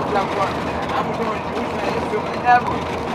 la voix. Ah, moi, je me dis, je vais aller sur un arbre.